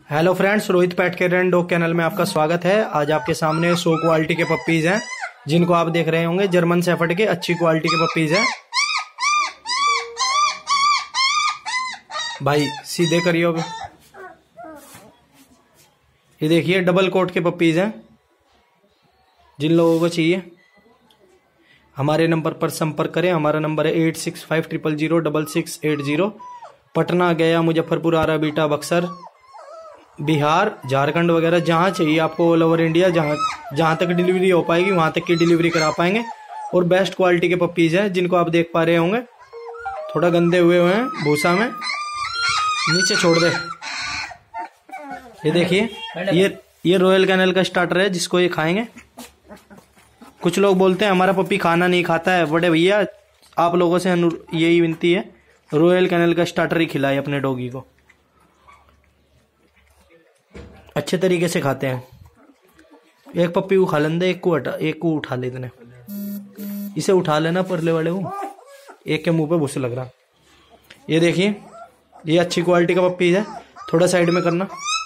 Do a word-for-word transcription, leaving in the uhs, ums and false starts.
Hello friends, Rohit pet care and dog channel में आपका स्वागत है। आज आपके सामने सौ क्वालिटी के पप्पीज हैं जिनको आप देख रहे होंगे। जर्मन शेफर्ड के अच्छी क्वालिटी के पप्पीज हैं। भाई सीधे करिए अब। ये देखिए डबल कोट के पप्पीज हैं। जिन लोगों को चाहिए हमारे नंबर पर संपर्क करें। हमारा नंबर है eight six five triple zero double six eight zero. Patna, Gaya, Muzaffarpur, Arrah, Bihta, Buxar, Bihar, Jharkhand वगैरह जहाँ चाहिए आपको, ऑल ओवर इंडिया जहाँ जहाँ तक डिलीवरी हो पाएगी वहाँ तक की डिलीवरी करा पाएंगे। और बेस्ट क्वालिटी के पप्पीज हैं जिनको आप देख पा रहे होंगे। थोड़ा गंदे हुए हुए हैं भूसा में, नीचे छोड़ दे। ये देखिए ये ये रॉयल कैनल का स्टार्टर है जिसको ये खाएंगे। कुछ लोग बोलते हैं हमारा पप्पी खाना नहीं खाता है। बड़े भैया आप लोगों से यही विनती है, रॉयल कैनल का स्टार्टर ही खिलाए अपने डॉगी को। अच्छे तरीके से खाते हैं। एक पप्पी को खा लेंदे, एक को हटा एक को उठा ले इतने। इसे उठा लेना परले वाले को, एक के मुंह पे भूसा लग रहा। ये देखिए ये अच्छी क्वालिटी का पप्पी है। थोड़ा साइड में करना।